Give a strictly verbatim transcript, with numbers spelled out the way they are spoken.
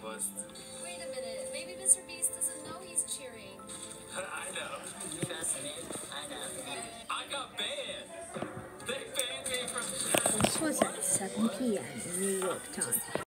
bust. Wait a minute. Maybe Mister Beast doesn't know he's cheering. I know. Trust me, I know. I got banned. They banned me from. This was at seven p m New York time.